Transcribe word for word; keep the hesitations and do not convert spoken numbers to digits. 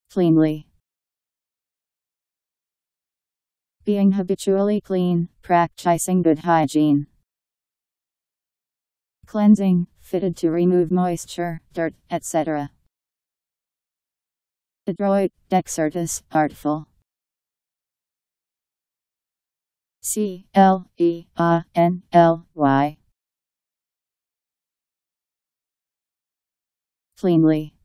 Cleanly. Being habitually clean, practising good hygiene. Cleansing, fitted to remove moisture, dirt, et cetera. Adroit, dexterous, artful. C L E A N L Y. Cleanly.